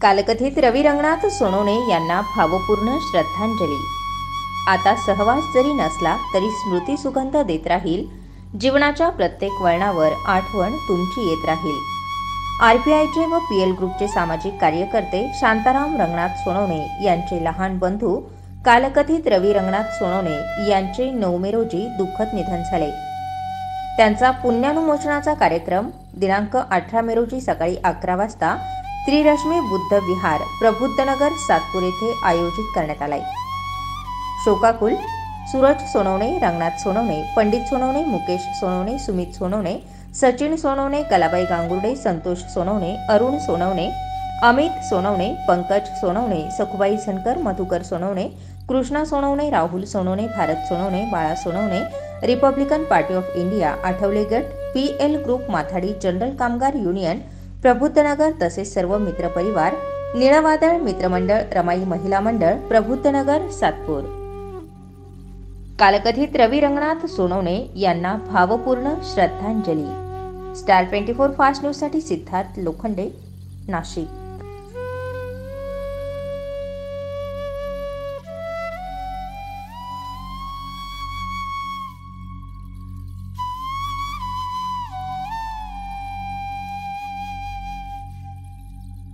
कालकथित रवी रंगनाथ सोनवणे यांना भावपूर्ण श्रद्धांजली। आता सहवास जरी नसला तरी स्मृती सुगंध देत राहील। जीवनाच्या प्रत्येक वळणावर आठवण तुमची येत राहील। आरपीआयचे व पीएल ग्रुपचे सामाजिक कार्यकर्ते शांताराम रंगनाथ सोनवणे यांचे लहान बंधू कालकथित रवी रंगनाथ सोनवणे यांचे 9 मे रोजी दुःखद निधन झाले। त्यांचा पुण्यानुमोचनाचा कार्यक्रम दिनांक 18 मे रोजी सकाळी 11 वाजता त्रिरश्मी बुद्ध विहार, प्रबुद्धनगर, सातपूर येथे आयोजित करण्यात आलाय। शोकाकुल Suraj Sonawane, Ranganath Sonawane, Pandit Sonawane, Mukesh Sonawane, Sumit Sonawane, Sachin Sonawane, Kalabai Gangurde, Santosh Sonawane, Arun Sonawane, Amit Sonawane, Pankaj Sonawane, Sakhubai Jhankar, Madhukar Sonawane, Krishna Sonawane, Rahul Sonawane, Bharat Sonawane, Bala Sonawane, Republican Party of India, Athawale गट, PL group, Mathadi general Kamgar union, Prabuddhanagar तसेच सर्व मित्रपरिवार, निळवादळ मित्रमंडळ, रमाई महिला मंडळ, प्रबुद्धनगर, सातपूर। कालकथित रवी रंगनाथ सोनवणे यांना भावपूर्ण श्रद्धांजली। स्टार 24 फास्ट न्यूज साठी सिद्धार्थ लोखंडे, नाशिक।